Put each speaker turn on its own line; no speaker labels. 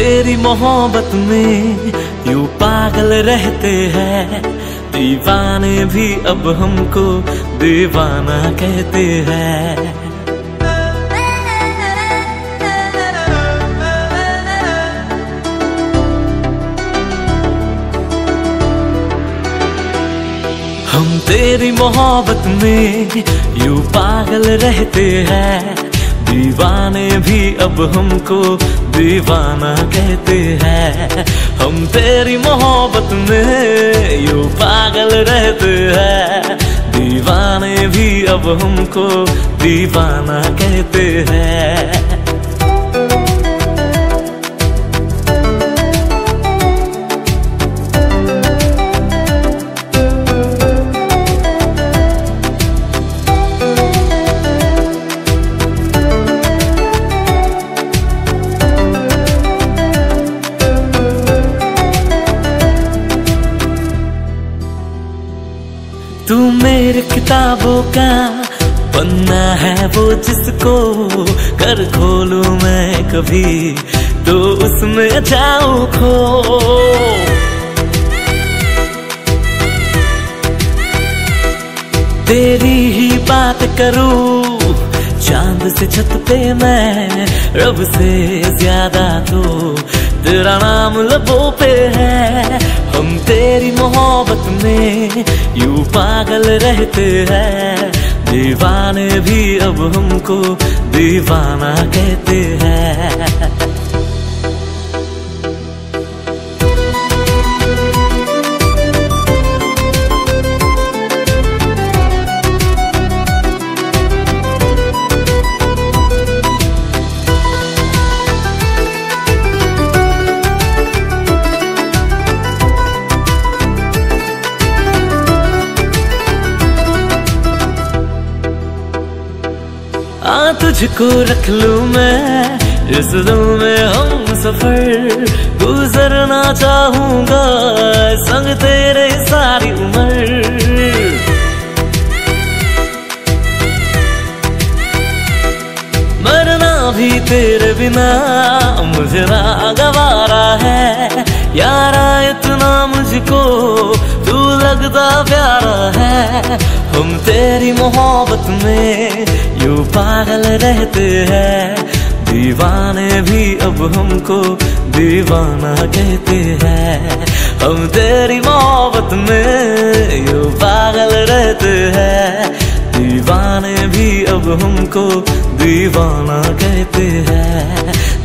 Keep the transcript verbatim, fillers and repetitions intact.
तेरी मोहब्बत में यूं पागल रहते हैं, दीवाने भी अब हमको दीवाना कहते हैं। हम तेरी मोहब्बत में यूं पागल रहते हैं, दीवाने भी अब हमको दीवाना कहते हैं। हम तेरी मोहब्बत में यूं पागल रहते हैं, दीवाने भी अब हमको दीवाना कहते हैं। तू मेरे किताबों का पन्ना है वो, जिसको कर खोलूं मैं कभी तो उसमें जाऊं खो। तेरी ही बात करूं चांद से छत पे मैं, रब से ज्यादा तो तेरा नाम लबों पे है। हम तेरी मोहब्बत में यूं पागल रहते हैं, दीवाने भी अब हमको दीवाना कहते हैं। आ तुझको रख लूं मैं इस दिल में हम सफर, गुजरना चाहूंगा संग तेरे सारी उम्र। मरना भी तेरे बिना मुझे ना गवारा है, यारा इतना मुझको तू लगता प्यारा है। हम तेरी मोहब्बत में यूं पागल रहते हैं, दीवाने भी अब हमको दीवाना कहते हैं। हम तेरी मोहब्बत में यूं पागल रहते हैं, दीवाने भी अब हमको दीवाना कहते हैं।